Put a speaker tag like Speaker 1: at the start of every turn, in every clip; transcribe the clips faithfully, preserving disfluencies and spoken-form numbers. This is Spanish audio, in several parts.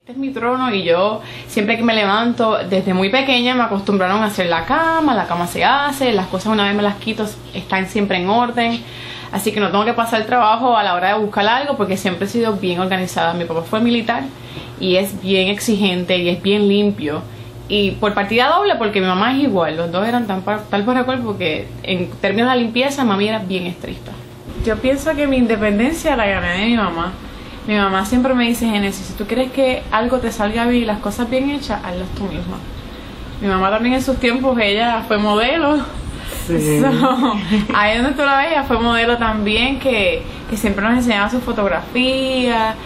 Speaker 1: Este es mi trono y yo siempre que me levanto, desde muy pequeña me acostumbraron a hacer la cama, la cama se hace, las cosas una vez me las quito están siempre en orden, así que no tengo que pasar trabajo a la hora de buscar algo porque siempre he sido bien organizada. Mi papá fue militar y es bien exigente y es bien limpio, y por partida doble porque mi mamá es igual, los dos eran tan par, tal por cual, porque en términos de limpieza mami era bien estricta. Yo pienso que mi independencia la gané de mi mamá. Mi mamá siempre me dice: Génesis, si tú quieres que algo te salga bien y las cosas bien hechas, hazlas tú misma. Mi mamá también en sus tiempos, ella fue modelo. Sí. So, ahí donde tú la ves, ella fue modelo también, que, que siempre nos enseñaba su fotografía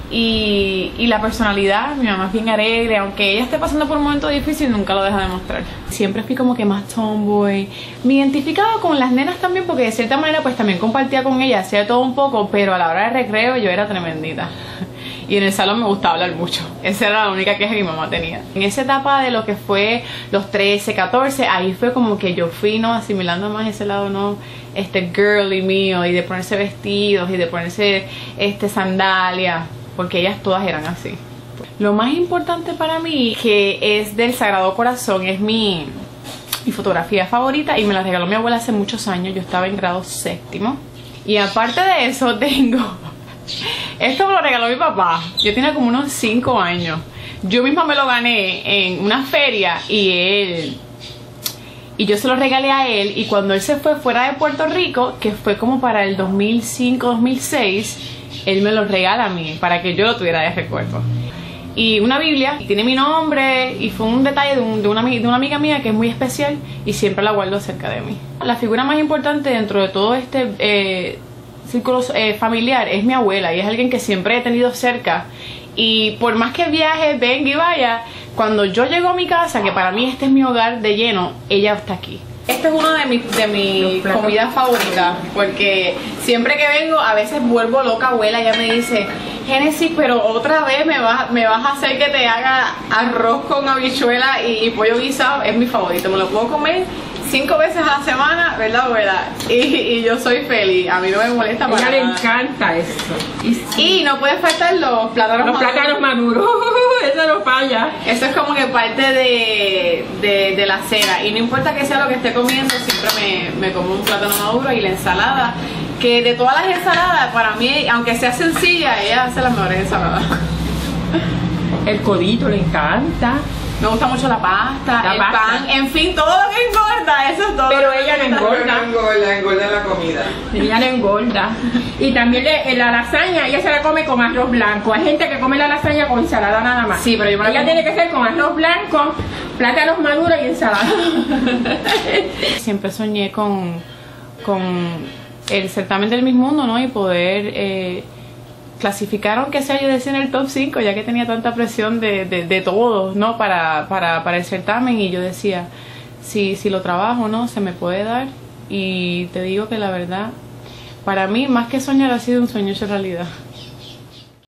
Speaker 1: y, y la personalidad. Mi mamá es bien alegre, aunque ella esté pasando por un momento difícil, nunca lo deja de mostrar. Siempre fui como que más tomboy. Me identificaba con las nenas también porque de cierta manera pues también compartía con ellas, hacía todo un poco, pero a la hora de recreo yo era tremendita. Y en el salón me gustaba hablar mucho. Esa era la única queja que mi mamá tenía. En esa etapa de lo que fue los trece, catorce, ahí fue como que yo fui, ¿no?, asimilando más ese lado, ¿no?, este girly mío, y de ponerse vestidos y de ponerse este sandalias, porque ellas todas eran así. Lo más importante para mí, que es del Sagrado Corazón, es mi, mi fotografía favorita, y me la regaló mi abuela hace muchos años. Yo estaba en grado séptimo. Y aparte de eso tengo... Esto me lo regaló mi papá. Yo tenía como unos cinco años. Yo misma me lo gané en una feria y él... Y yo se lo regalé a él, y cuando él se fue fuera de Puerto Rico, que fue como para el dos mil cinco, dos mil seis, él me lo regala a mí para que yo lo tuviera de recuerdo. Y una Biblia, y tiene mi nombre, y fue un detalle de, un, de, una, de una amiga mía que es muy especial y siempre la guardo cerca de mí. La figura más importante dentro de todo este eh, círculo eh, familiar es mi abuela, y es alguien que siempre he tenido cerca. Y por más que viaje, venga y vaya, cuando yo llego a mi casa, que para mí este es mi hogar de lleno, ella está aquí. Este es uno de mis de mi comidas favoritas, porque siempre que vengo a veces vuelvo loca. Abuela ya me dice: Génesis, pero otra vez me vas, me vas a hacer que te haga arroz con habichuela y, y pollo guisado. Es mi favorito, me lo puedo comer cinco veces a la semana, ¿verdad, abuela? Y, y yo soy feliz, a mí no me molesta para nada.
Speaker 2: A ella le encanta eso.
Speaker 1: Y, sí. Y no puede faltar los plátanos
Speaker 2: los maduros. Los plátanos maduros, eso no falla.
Speaker 1: Eso es como que parte de, de, de la cena, y no importa que sea lo que esté comiendo, siempre me, me como un plátano maduro y la ensalada, que de todas las ensaladas, para mí, aunque sea sencilla, ella hace las mejores ensaladas.
Speaker 2: El codito le encanta.
Speaker 1: Me gusta mucho la pasta,
Speaker 2: la
Speaker 1: el
Speaker 2: pasta.
Speaker 1: pan, en fin, todo lo que engorda, eso es todo.
Speaker 2: Pero ella no engorda.
Speaker 3: No engorda, engorda la comida.
Speaker 2: Ella no engorda. Y también le, la lasaña, ella se la come con arroz blanco. Hay gente que come la lasaña con ensalada nada más.
Speaker 1: Sí, pero yo me la
Speaker 2: ella
Speaker 1: como...
Speaker 2: tiene que ser con arroz blanco, plátanos maduros y ensalada.
Speaker 1: Siempre soñé con, con el certamen del Miss Mundo, ¿no? Y poder... Eh, clasificar, aunque sea, yo decía, en el top cinco, ya que tenía tanta presión de, de, de todos, ¿no? Para, para, para el certamen, y yo decía, si, si lo trabajo, ¿no?, se me puede dar. Y te digo que la verdad, para mí, más que soñar, ha sido un sueño hecho realidad.